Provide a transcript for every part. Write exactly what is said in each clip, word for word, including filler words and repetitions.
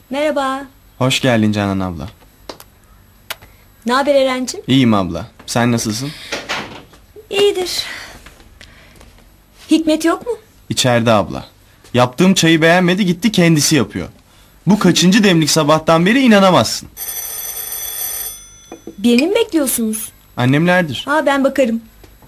Merhaba. Hoş geldin Canan abla. Ne haber Erencim? İyiyim abla. Sen nasılsın? İyidir. Hikmet yok mu? İçeride abla. Yaptığım çayı beğenmedi, gitti kendisi yapıyor. Bu kaçıncı demlik sabahtan beri inanamazsın. Birini mi bekliyorsunuz? Annemlerdir. Ha, ben bakarım.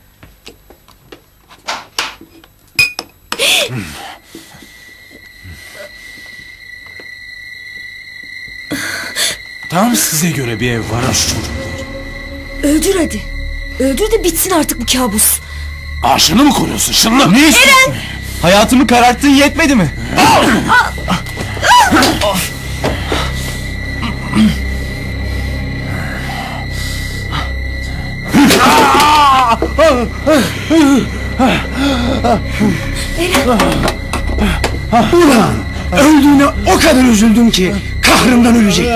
Tam size göre bir ev var aşk çocuklar. Öldür hadi. Öldür de bitsin artık bu kabus. Aşını mı koruyorsun şınlı? Ne istiyorsun? Hayatımı kararttığın yetmedi mi? Ulan öldüğüne o kadar üzüldüm ki kahrımdan ölecektim.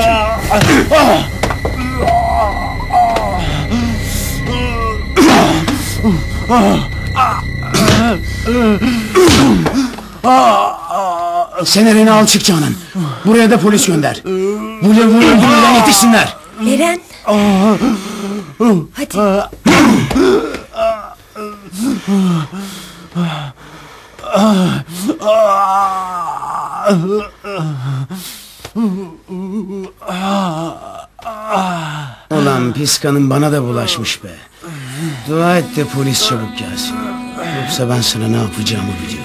Sen Eren'i al çık Canan. Buraya da polis gönder. Bu lavuğu öldürmeden yetişsinler. Eren. Hadi. Ulan pis kanın bana da bulaşmış be. Dua et de polis çabuk gelsin. Yoksa ben sana ne yapacağımı biliyorum.